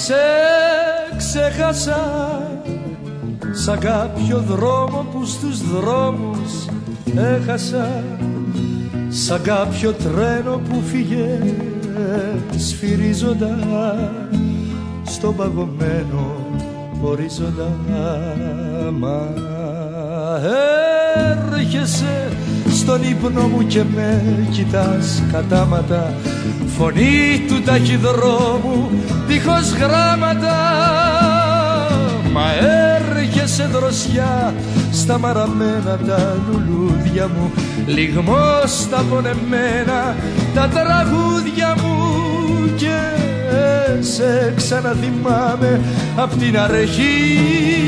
Σε ξέχασα σαν κάποιο δρόμο που στους δρόμους έχασα, σαν κάποιο τρένο που φύγε σφυρίζοντα στον παγωμένο ορίζοντα. Μα έρχεσαι στον ύπνο μου και με κοιτάς κατάματα, φωνή του ταχυδρόμου δίχως γράμματα. Μα έρχεσαι δροσιά στα μαραμένα τα λουλούδια μου, λιγμός στα πονεμένα τα τραγούδια μου, και σε ξαναθυμάμαι απ' την αρχή.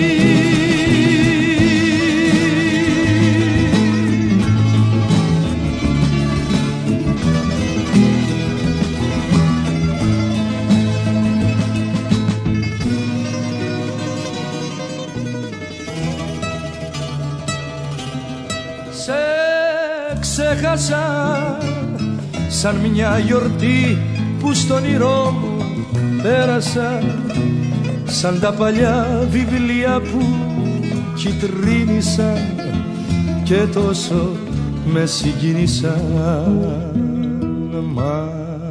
Ξέχασα σαν μια γιορτή που στον όνειρό μου πέρασα, σαν τα παλιά βιβλία που κυτρίνησαν και τόσο με συγκίνησαν. Μα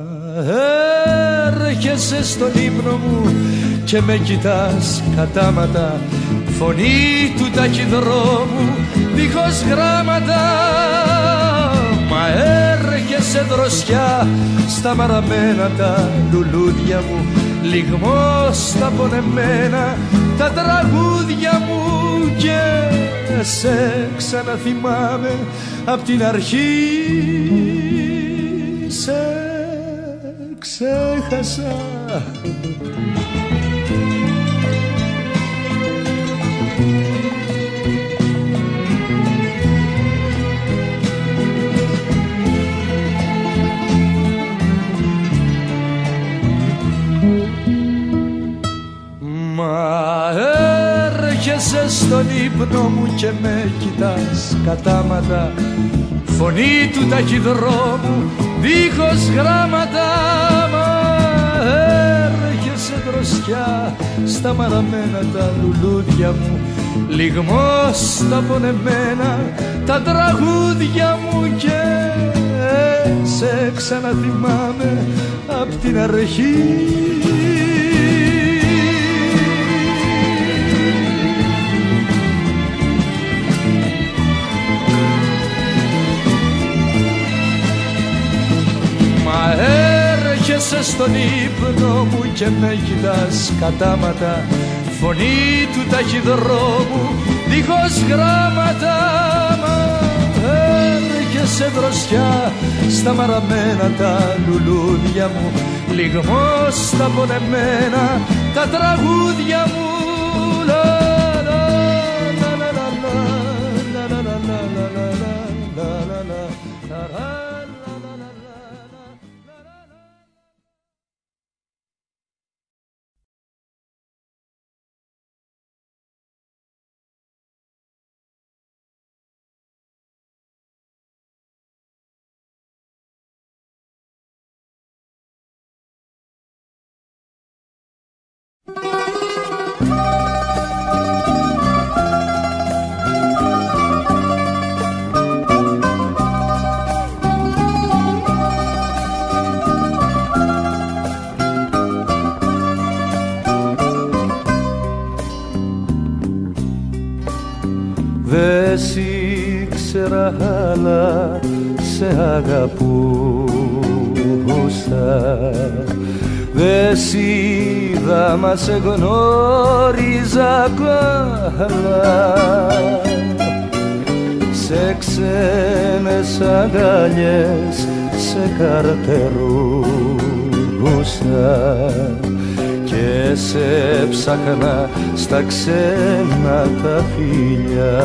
έρχεσαι στον ύπνο μου και με κοιτάς κατάματα, φωνή του ταχυδρόμου δίχως γράμματα. Μα έρχεσαι δροσιά στα μαραμένα τα λουλούδια μου, λιγμός στα πονεμένα τα τραγούδια μου, και σε ξαναθυμάμαι απ' την αρχή. Σε ξέχασα. Έρχεσαι στον ύπνο μου και με κοιτάς κατάματα, φωνή του ταχυδρόμου δίχως γράμματα. Μα έρχεσαι δροσιά στα μαραμένα τα λουλούδια μου, λιγμός στα πονεμένα τα τραγούδια μου, και σε ξαναθυμάμαι απ' την αρχή. Μα έρχεσαι στον ύπνο μου και με κοιτάς κατάματα, φωνή του ταχυδρόμου δίχως γράμματα. Μα έρχεσαι δροσιά στα μαραμένα τα λουλούδια μου, λιγμός στα πονεμένα τα τραγούδια μου. Δε σ' ήξερα αλλά σε αγαπούσα, δε σ' είδα μα σε γνώριζα καλά. Σε ξένες αγκαλιές σε καρτερούσα και σε ψάχνα στα ξένα τα φιλιά.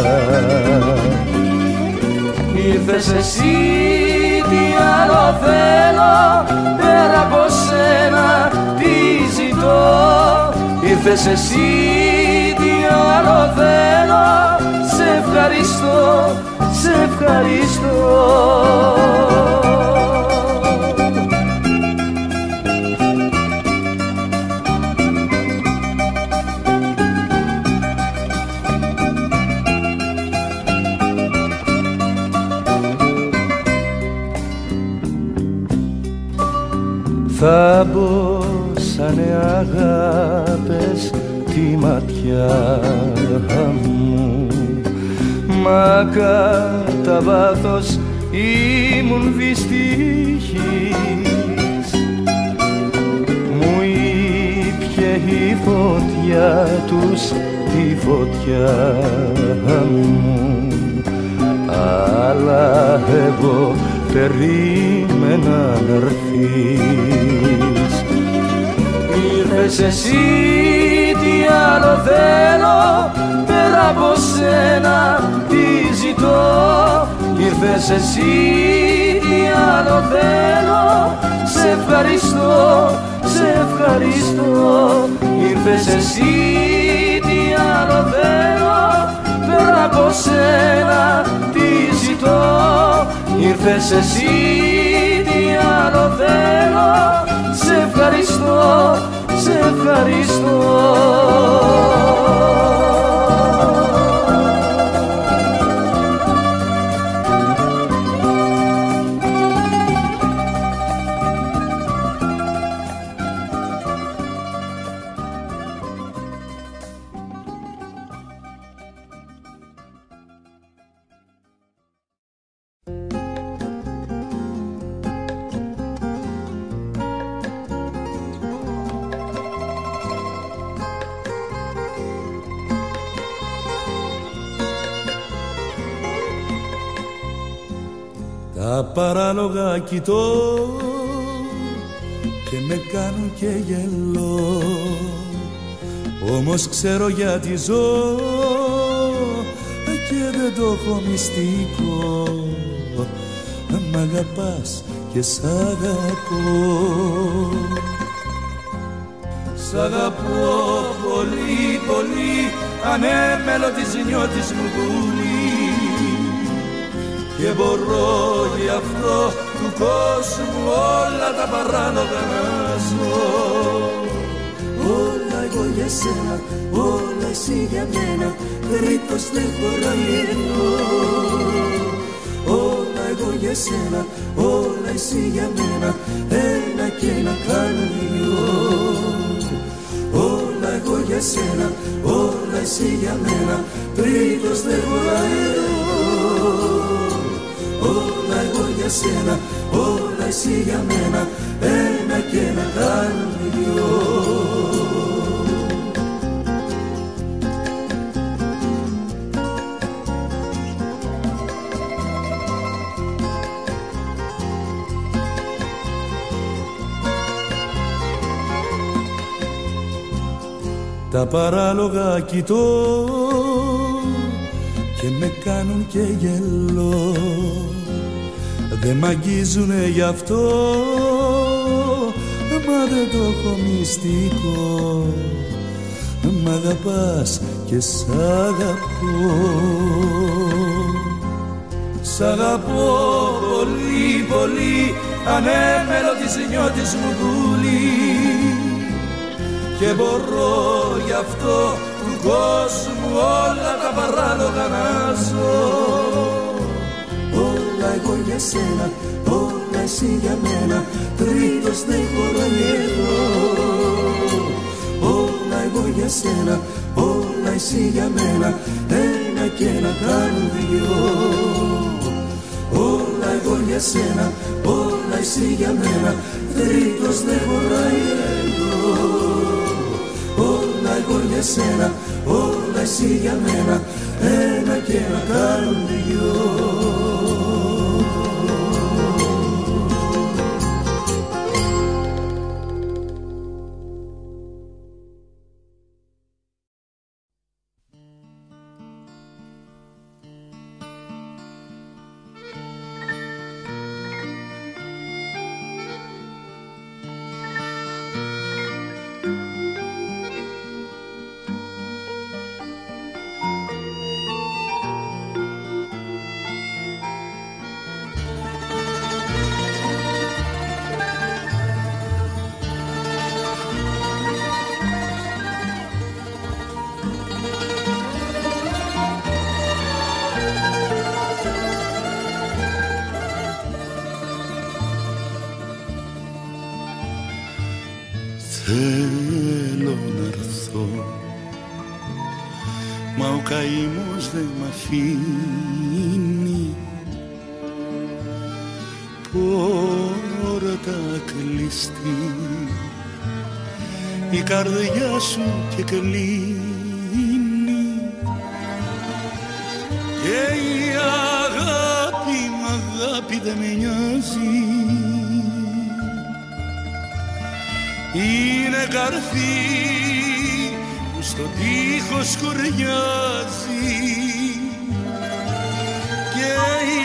Ήρθες εσύ, τι άλλο θέλω, πέρα από σένα τι ζητώ. Ήρθες εσύ, τι άλλο θέλω, σε ευχαριστώ, σε ευχαριστώ. θα μπόσανε αγάπες τη ματιά μου, μα κατά βάθος ήμουν δυστυχής. Μου ήπιε η φωτιά τους τη φωτιά μου, αλλά εγώ περίμενα να έρθεις. Ήρθες εσύ, τι άλλο θέλω, πέρα από σένα τι ζητώ. Ήρθες εσύ, τι άλλο θέλω, σε ευχαριστώ, σε ευχαριστώ. Ήρθες εσύ, τι άλλο θέλω, πέρα από σένα τι ζητώ. Ήρθες εσύ, τι άλλο θέλω, σε ευχαριστώ, σε ευχαριστώ. Τα παράλογα κοιτώ και με κάνουν και γελώ, όμως ξέρω γιατί ζω και δεν το έχω μυστικό. Μ' αγαπάς και σ' αγαπώ. Σ' αγαπώ πολύ πολύ, ανέμελο της νιώτης μου πουλί, και μπορώ γι' αυτό του κόσμου όλα τα παράλογα να ζω. Όλα εγώ για σένα, όλα εσύ για μένα, τρίτος δεν χωράει εδώ. Όλα εγώ για σένα, όλα εσύ για μένα, ένα και ένα κάνουν δυο. Όλα εγώ για σένα, όλα εσύ για μένα, τρίτος δεν χωράει εδώ. Όλα εγώ για σένα, όλα εσύ για μένα, ένα και ένα κάνουν δυο. Τα παράλογα κοιτώ και με κάνουν και γελώ, δεν μ' αγγίζουνε γι' αυτό, μα δεν το έχω μυστικό. Μ' αγαπάς και σ' αγαπώ. Σ' αγαπώ πολύ πολύ, ανέμελο της νιώτης μου πουλί, και μπορώ γι' αυτό του κόσμου όλα τα παράλογα να ζω. Όλα εγώ για σένα, όλα εσύ για μένα, τρίτος δεν χωράει εδώ. Όλα εγώ για σένα, όλα εσύ για μένα, ένα και ένα κάνουν δυο. Όλα εγώ για σένα, όλα εσύ για μένα, τρίτος δεν χωράει εδώ. Όλα εγώ για σένα, όλα εσύ για μένα, ένα και ένα κάνουν δυο. Θέλω να έρθω, μα ο καημός δεν μ' αφήνει. Πόρτα κλειστή, η καρδιά σου και κλείνει, και η αγάπη μ' αγάπη δεν με νοιάζει. Είναι καρφί που στον τοίχο σκουριάζει, και η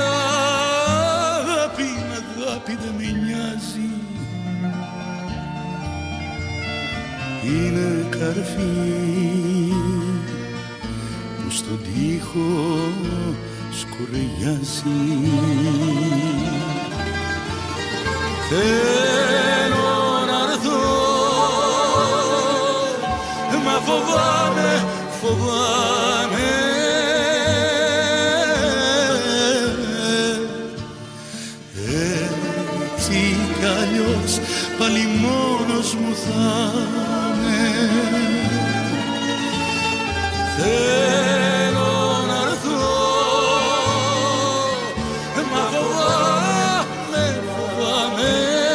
αγάπη δεν με νοιάζει. Είναι καρφί που στον τοίχο σκουριάζει. Θέλω να έρθω, μα φοβάμαι, φοβάμαι. Έτσι κι αλλιώς πάλι μόνος μου θα είμαι. Θέλω να έρθω, μα φοβάμαι, φοβάμαι.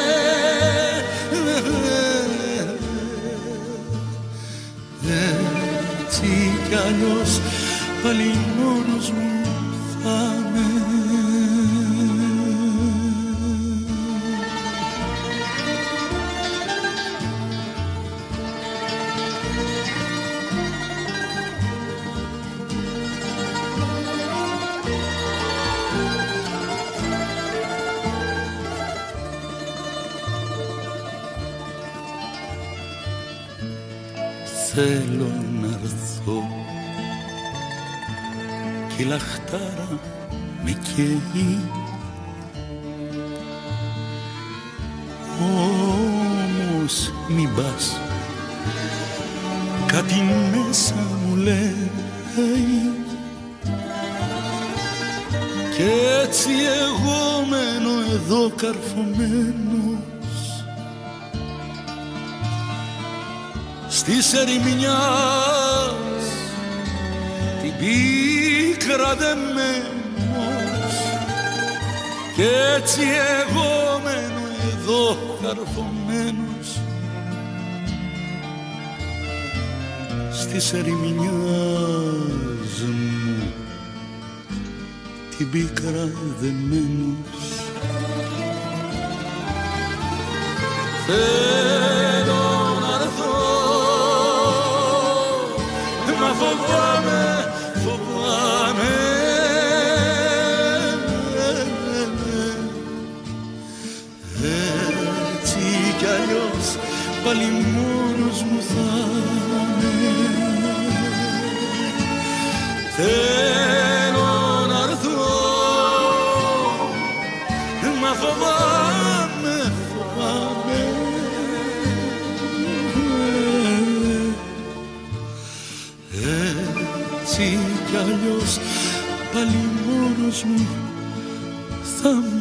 Έτσι κι αλλιώς πάλι μόνος μου θα είμαι. Θέλω να έρθω κι η λαχτάρα με καίει, όμως μην πας, κάτι μέσα μου λέει, κι έτσι εγώ μένω εδώ καρφωμένος στις ερημινιάς την πίκρα δεμένος, κι έτσι εγώ μένω εδώ καρφωμένος στις ερημινιάς μου την πίκρα δεμένος. Θέλω να έρθω, μα φοβάμαι, φοβάμαι. Έτσι κι αλλιώς πάλι μόνος μου θα είμαι. Θέλω να έρθω, μα φοβάμαι, φοβάμαι. Έτσι κι αλλιώς πάλι μόνος μου θα είμαι.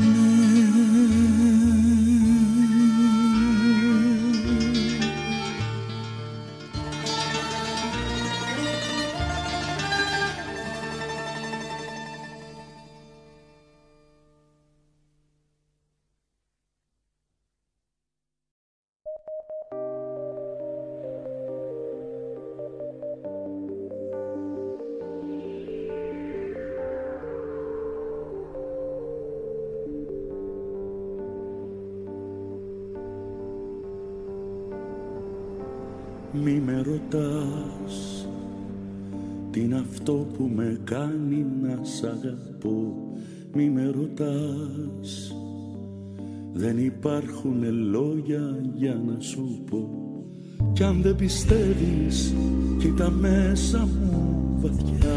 Μη με ρωτάς τι είναι αυτό που με κάνει να σ' αγαπώ. Μη με ρωτάς, δεν υπάρχουνε λόγια για να σου πω. Κι αν δεν πιστεύεις, κοίτα μέσα μου βαθιά.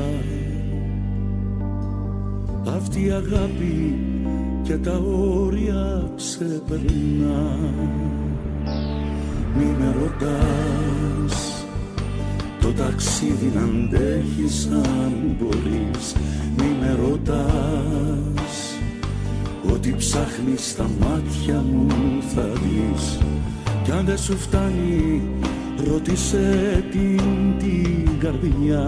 Αυτή η αγάπη και τα όρια ξεπερνά. Μη με ρωτάς το ταξίδι να αντέχεις αν μπορείς. Μη με ρωτάς, ό,τι ψάχνεις στα μάτια μου θα δεις. κι αν δεν σου φτάνει ρώτησε την καρδιά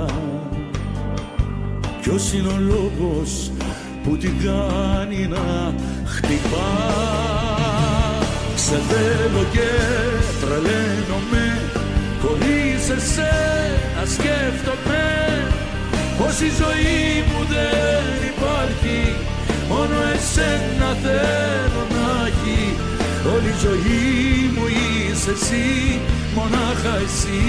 ποιος είναι ο λόγος που την κάνει να χτυπά. Σε θέλω και τρελαίνομαι, χωρίς εσένα σκέφτομαι πως η ζωή μου δεν υπάρχει, μόνο εσένα θέλω να έχει. Όλη η ζωή μου είσαι εσύ, μονάχα εσύ.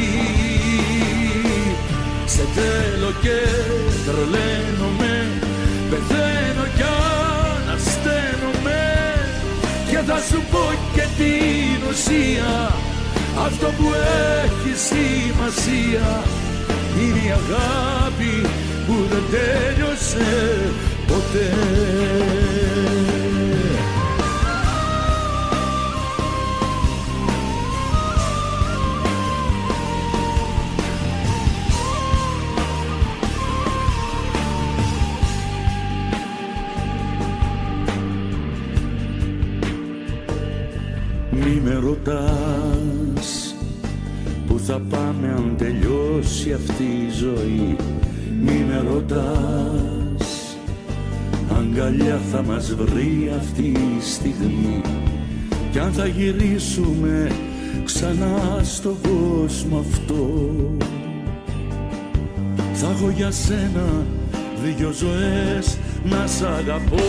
Σε θέλω και τρελαίνομαι, πεθαίνω κι ανασταίνομαι και θα σου πω και την ουσία, αυτό που έχει σημασία είναι η αγάπη που δεν τέλειωσε ποτέ. Μη με ρωτάς που θα πάμε αν τελειώσει αυτή η ζωή. Μη με ρωτάς αγκαλιά θα μας βρει αυτή η στιγμή κι αν θα γυρίσουμε ξανά στον κόσμο αυτό. Θα έχω για σένα 2 ζωές να σ' αγαπώ.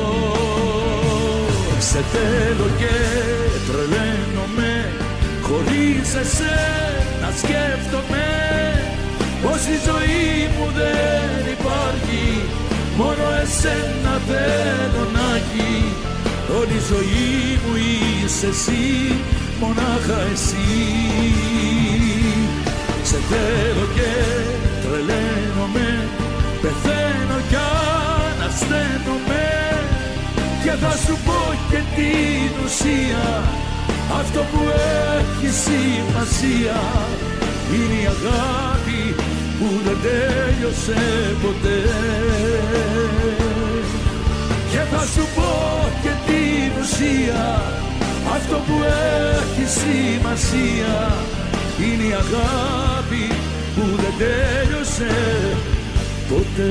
Σε θέλω και τρελαίνομαι, χωρίς εσένα σκέφτομαι πως η ζωή μου δεν υπάρχει, μόνο εσένα θέλω να έχει. Όλη η ζωή μου είσαι εσύ, μονάχα εσύ. Σε θέλω και τρελαίνομαι, πεθαίνω κι ανασταίνομαι και θα σου πω και την ουσία, αυτό που έχει σημασία είναι η αγάπη που δεν τέλειωσε ποτέ. Και θα σου πω και την ουσία, αυτό που έχει σημασία είναι η αγάπη που δεν τέλειωσε ποτέ.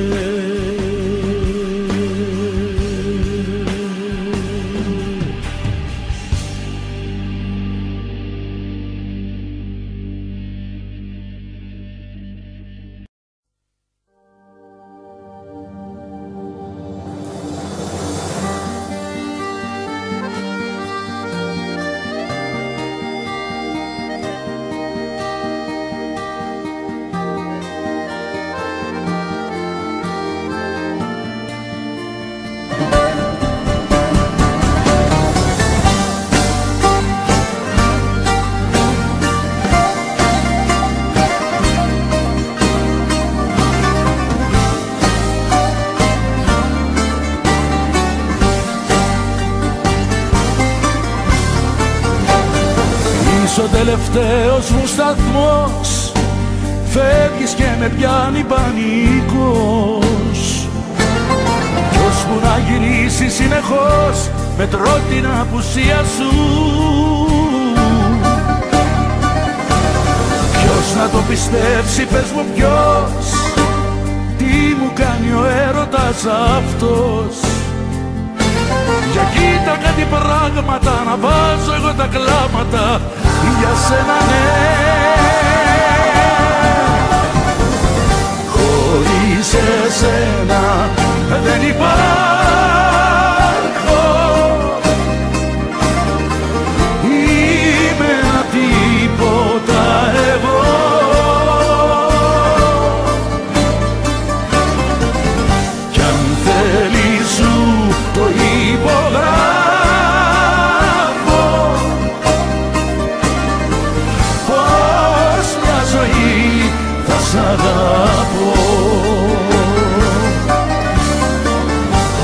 Ο τελευταίος μου σταθμός, φεύγεις και με πιάνει πανικός κι ώσπου να γυρίσεις συνεχώς μετρώ την απουσία σου. Ποιος να το πιστέψει, πες μου ποιος, τι μου κάνει ο έρωτας αυτός. Για κοίτα κάτι πράγματα να βάζω εγώ τα κλάματα για σένα, ναι. Χωρίς εσένα δεν υπάρχω, είμαι ένα τίποτα εγώ. Κι αν θέλεις σου το υπογράφω, πως μια ζωή θα σ' αγαπώ.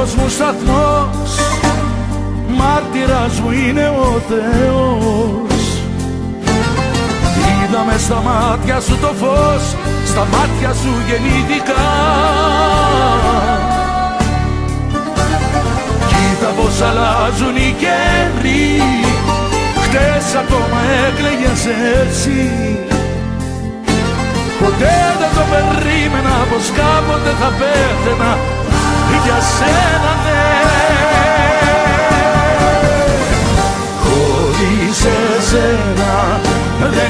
δικός μου σταθμός, μάρτυρας μου είναι ο Θεός. Είδα μες στα μάτια σου το φως, στα μάτια σου γεννήθηκα. Κοίτα πως αλλάζουν οι καιροί, χτες ακόμα έκλαιγες εσύ. Ποτέ δεν το περίμενα πως κάποτε θα πέθαινα για σένα, ναι. Χωρίς εσένα δεν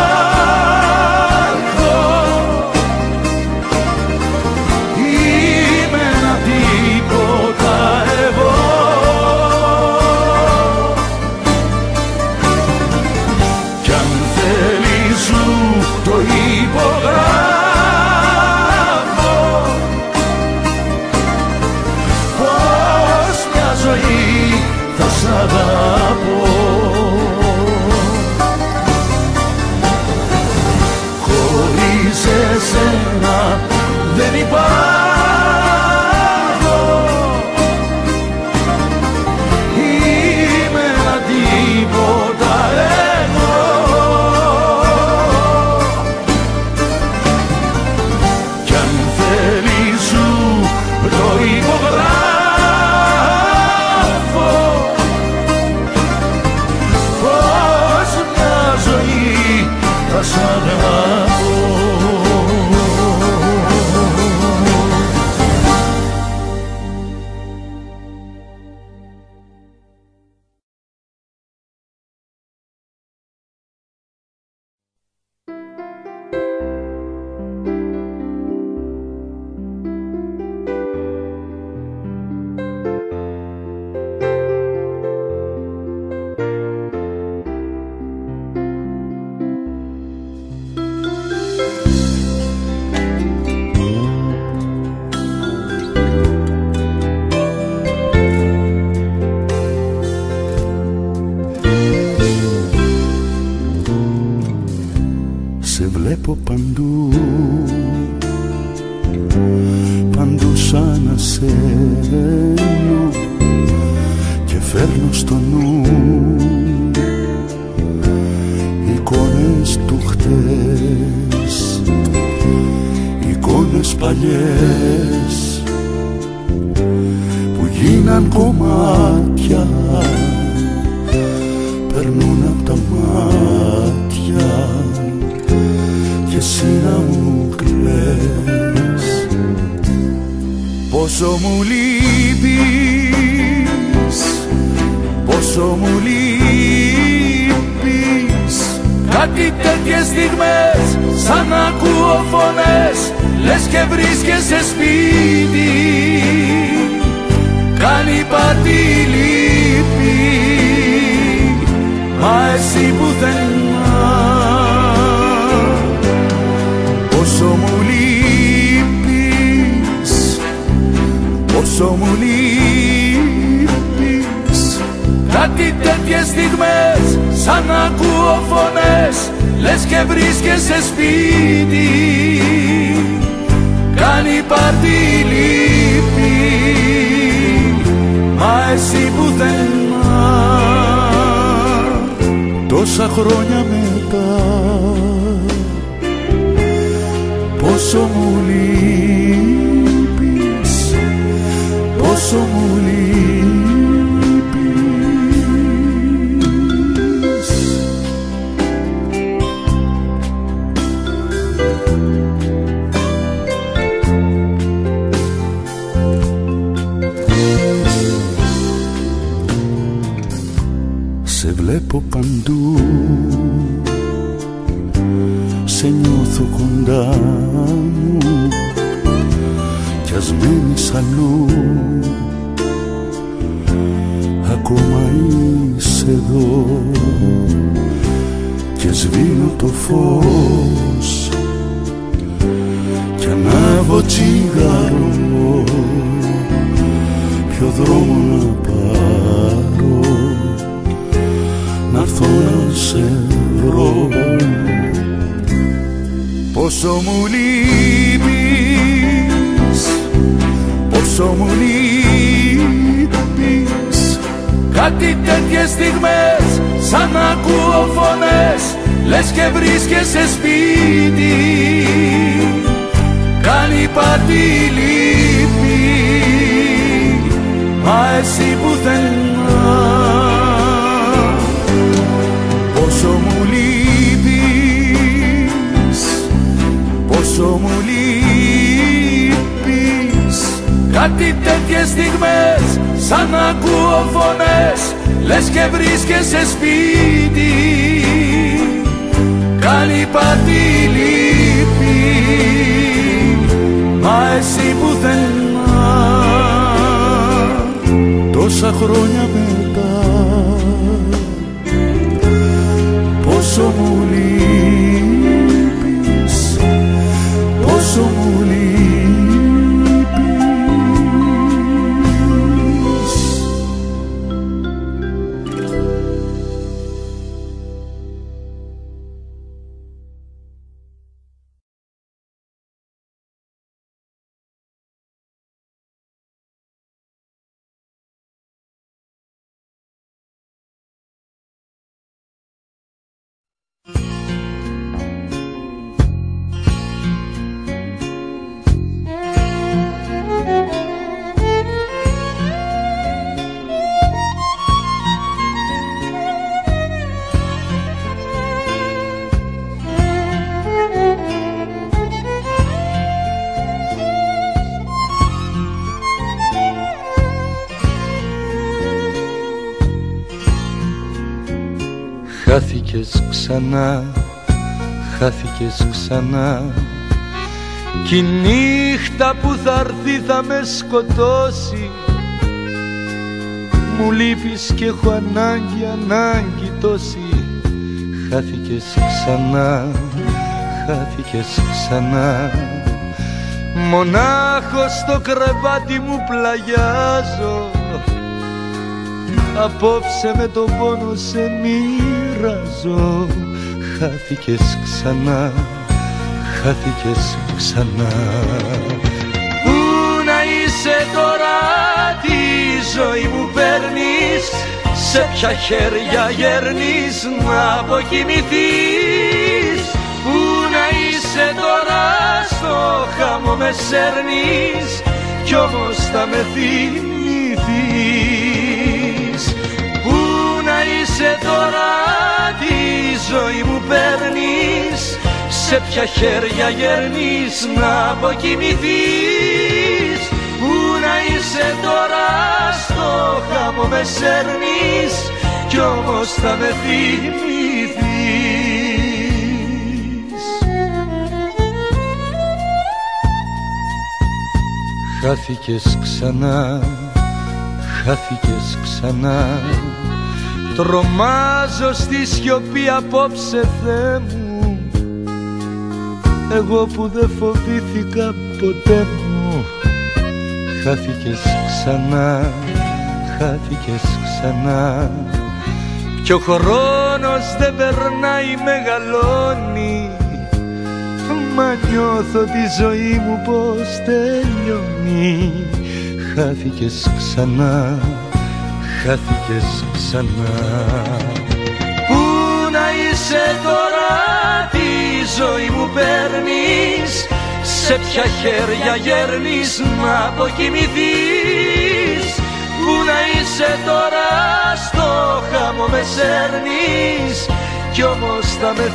υπάρχω. Είμαι ένα τίποτα εγώ. Κι αν θέλεις σου το υπογράφω, πως μια ζωή θα σ' αγαπώ. Χωρίς εσένα δεν υπάρχω. Είμαι ένα τίποτα εγώ. Κι αν θέλεις σου το υπογράφω, πως μια ζωή θα σ' αγαπώ. Σε βλέπω παντού, παντού σαν ασένιο, και φέρνω στο νου εικόνες του χτες, εικόνες παλιές που γίναν κομμάτια, περνούν απ' τα μάτια και εσύ να μου κλαις. Πόσο μου λείπεις, πόσο μου λείπεις. Κάτι τέτοιες στιγμές σαν ακούω φωνές, λες και βρίσκεσαι σπίτι. Κάνει πάτη λύπη, μα εσύ πουθενά. Πόσο μου λείπεις, πόσο μου λείπεις. Κάτι τέτοιες στιγμές σαν ακούω φωνές, λες και βρίσκεσαι σπίτι. Κάνει πάρτι λύπη, μα εσύ πουθενά. Τόσα χρόνια μετά, πόσο μου λείπεις, πόσο μου λείπεις. Σε βλέπω παντού, σε νιώθω κοντά μου, κι ας μένεις αλλού, ακόμα είσαι εδώ. Και σβήνω το φως κι ανάβω τσιγάρο, ποιο δρόμο να πάρω, να'ρθω να σε βρω. Πόσο μου λείπεις, πόσο μου λείπεις. Κάτι τέτοιες στιγμές σαν να ακούω φωνές, λες και βρίσκεσαι σπίτι. Κάνει πάτη λύπη, μα εσύ πουθενά. Πόσο μου λείπεις, πόσο μου λείπεις. Κάτι τέτοιες στιγμές σαν να ακούω φωνές, λες και βρίσκεσαι σπίτι. Κάνει πάτη λύπη, μα εσύ πουθενά. Τόσα χρόνια μετά, πόσο μου λείπεις, πόσο μου λείπεις. Χάθηκες ξανά, χάθηκες ξανά, κι η νύχτα που θα έρθει θα με σκοτώσει. Μου λείπεις κι έχω ανάγκη, ανάγκη τόση. Χάθηκες ξανά, χάθηκες ξανά, μονάχος στο κρεβάτι μου πλαγιάζω. Απόψε με τον πόνο σε μοιράζω. Χάθηκες ξανά, χάθηκες ξανά. Πού να είσαι τώρα, τη ζωή μου παίρνεις, σε ποια χέρια γέρνεις να αποκοιμηθείς. Πού να είσαι τώρα, στο χάμο με σέρνεις, κι όμως θα με θυμηθείς. Πού να είσαι τώρα, τη ζωή μου παίρνεις, σε ποια χέρια γέρνεις να αποκοιμηθείς. Πού να είσαι τώρα, στο χάμο με σέρνεις, κι όμως θα με θυμηθείς. Χάθηκες ξανά, χάθηκες ξανά, τρομάζω στη σιωπή απόψε Θεέ μου, εγώ που δεν φοβήθηκα ποτέ μου. Χάθηκες ξανά, χάθηκες ξανά, κι ο χρόνος δεν περνάει, μεγαλώνει, μα νιώθω τη ζωή μου πως τελειώνει. Χάθηκες ξανά, χάθηκες ξανά. Πού να είσαι τώρα, τη ζωή μου παίρνεις, σε ποια χέρια γέρνεις να αποκοιμηθείς. Πού να είσαι τώρα, στο χάμο με σέρνεις, κι όμως θα με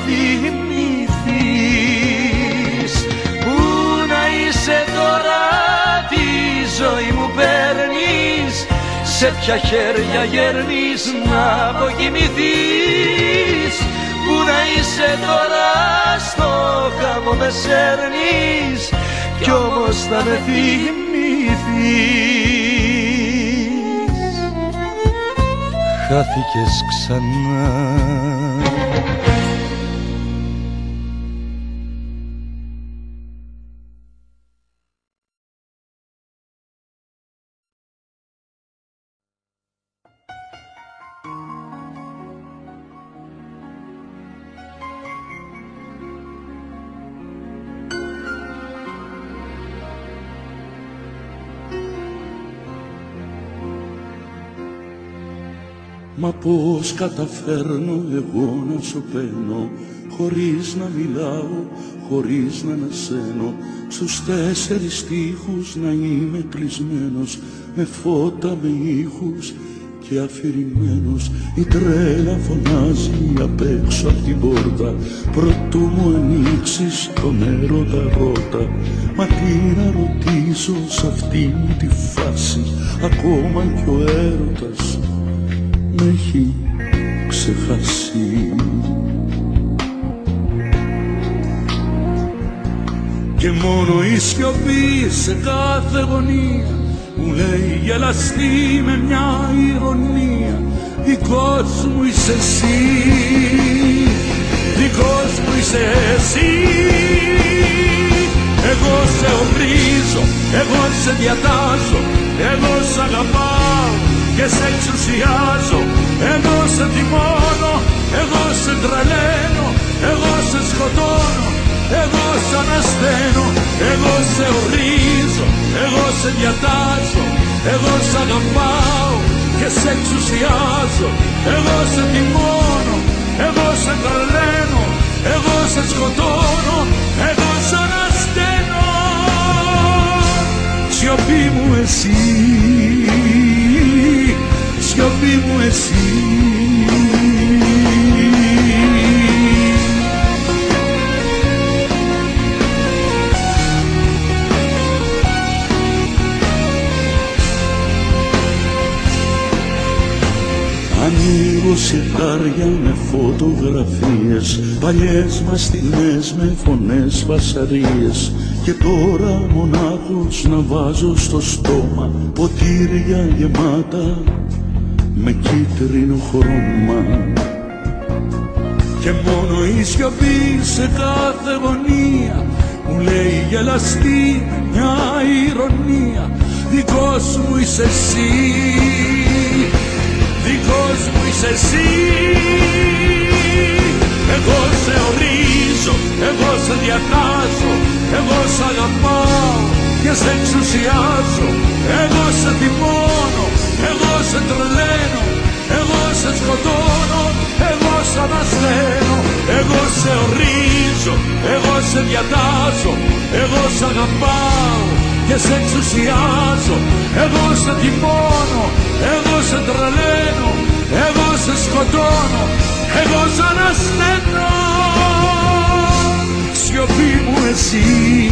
θυμηθείς. Πού να είσαι τώρα, τη ζωή μου παίρνεις, σε ποια χέρια γέρνεις να αποκοιμηθείς. Πού να είσαι τώρα, στο χάμο με σέρνεις, κι όμως θα με θυμηθείς. Χάθηκες ξανά. Μα πώς καταφέρνω εγώ να σωπαίνω χωρίς να μιλάω, χωρίς να ανασένω, στους 4 στίχους να είμαι κλεισμένος, με φώτα, με ήχους και αφηρημένος. Η τρέλα φωνάζει απ' έξω απ' την πόρτα, προτού μου ανοίξεις τον έρωτα ρώτα. Μα τι να ρωτήσω σ' αυτή τη φάση, ακόμα κι ο έρωτας με έχει ξεχάσει. Και μόνο η σιωπή σε κάθε γωνία μου λέει γελαστή με μια ηρωνία, δικός μου είσαι εσύ, δικός μου είσαι εσύ. Εγώ σε ορίζω, εγώ σε διατάζω, εγώ σ' αγαπάω και σε εξουσιάζω. Εγώ σε τιμώνω, εγώ σε τρελαίνω, εγώ σε σκοτώνω, εγώ σ' ανασταίνω. Εγώ σε ορίζω, εγώ σε διατάζω, εγώ σ' αγαπάω και σε εξουσιάζω. Εγώ σε τιμώνω, εγώ σε τρελαίνω, εγώ σε σκοτώνω, εγώ σ' ανασταίνω. Σιωπή μου εσύ, σιωπή μου εσύ. Ανοίγω σιτάρια με φωτογραφίες, παλιές μας στιγμές με φωνές βασαρίες. Και τώρα μονάχος να βάζω στο στόμα ποτήρια γεμάτα με κίτρινο χρώμα. Και μόνο η σιωπή σε κάθε γωνία μου λέει γελαστή μια ηρωνία, δικός μου είσαι εσύ, δικός μου είσαι εσύ. Εγώ σε ορίζω, εγώ σε διατάζω, εγώ σ' αγαπάω και σε εξουσιάζω. Εγώ σε τιμώνω, εγώ σε τρελαίνω, εγώ σε σκοτώνω, εγώ σ' ανασταίνω. Εγώ σε ορίζω, εγώ σε διατάζω, εγώ σ' αγαπάω και σε εξουσιάζω. Εγώ σε τιμώνω, εγώ σε τρελαίνω, εγώ σε σκοτώνω, εγώ σ' ανασταίνω. Σιωπή μου εσύ,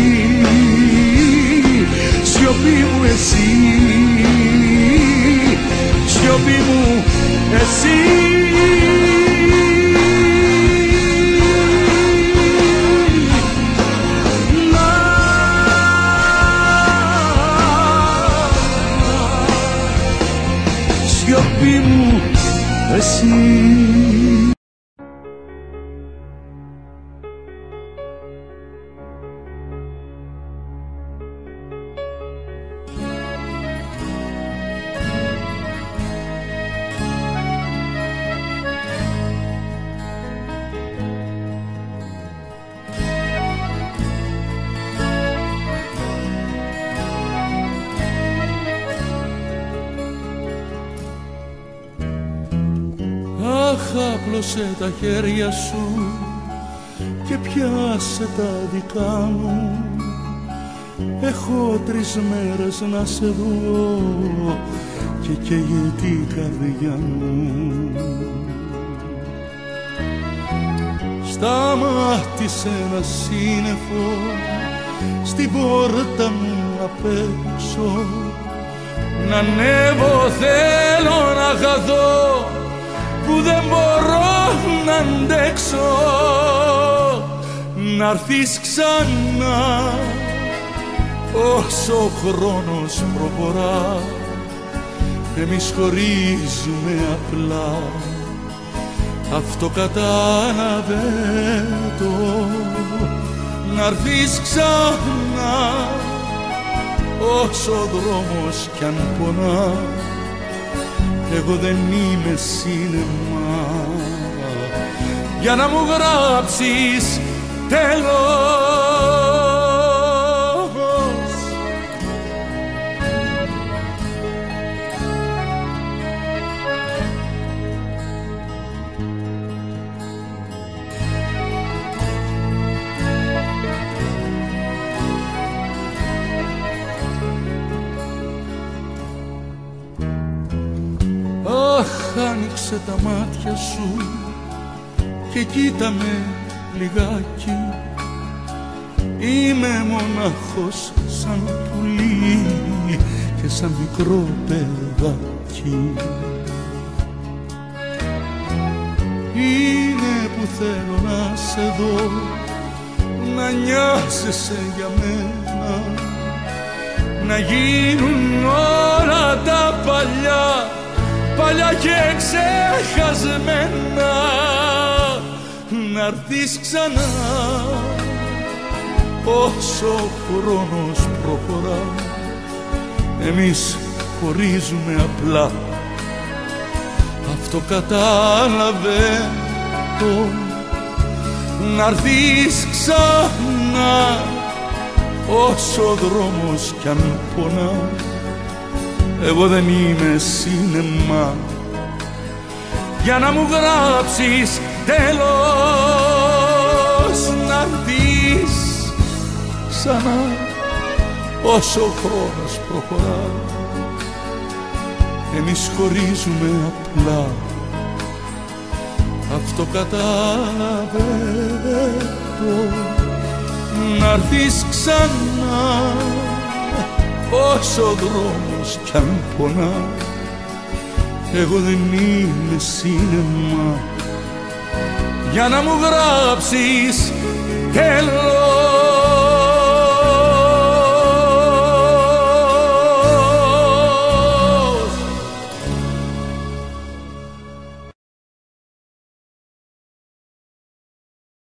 σιωπή μου εσύ, σιωπή μου εσύ. Σιωπή μου εσύ. Άπλωσε τα χέρια σου και πιάσε τα δικά μου. Έχω 3 μέρες να σε δω και καίγεται η καρδιά μου. Σταμάτησε ένα σύννεφο στην πόρτα μου απ' έξω. Να ανέβω θέλω να χαθώ που δεν μπορώ να αντέξω. Να'ρθείς ξανά όσο ο χρόνος προχωρά. Εμείς χωρίζουμε απλά, αυτό κατάλαβε το. Να'ρθείς ξανά όσο ο δρόμος κι αν πονά. Εγώ δεν είμαι σίνεμα για να μου γράψεις τέλος. Άσε τα μάτια σου και κοίτα με λιγάκι. Είμαι μονάχος σαν πουλί και σαν μικρό παιδάκι. Είναι που θέλω να σε δω, να νοιάζεσαι για μένα, να γίνουν όλα τα παλιά, παλιά και ξεχασμένα, να'ρθείς ξανά όσο ο χρόνος προχωρά. Εμείς χωρίζουμε απλά, αυτό κατάλαβε το, να'ρθείς ξανά όσο ο δρόμος κι αν πονά. Εγώ δεν είμαι σίνεμα για να μου γράψεις τέλος, να'ρθείς ξανά όσο ο χρόνος προχωρά. Εμείς χωρίζουμε απλά, αυτό κατάλαβε το, να'ρθείς ξανά όσο ο δρόμος κι αν πονά. Εγώ δεν είμαι σίνεμα για να μου γράψεις τέλος.